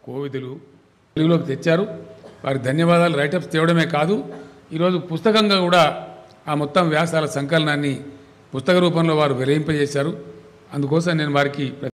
కోవిదులు తెలుగులోకి తెచ్చారు. వారికి ధన్యవాదాలు. రైటప్స్ తేవడమే కాదు, ఈరోజు పుస్తకంగా కూడా ఆ మొత్తం వ్యాసాల సంకలనాన్ని పుస్తక రూపంలో వారు వెలింపజేశారు. అందుకోసం నేను వారికి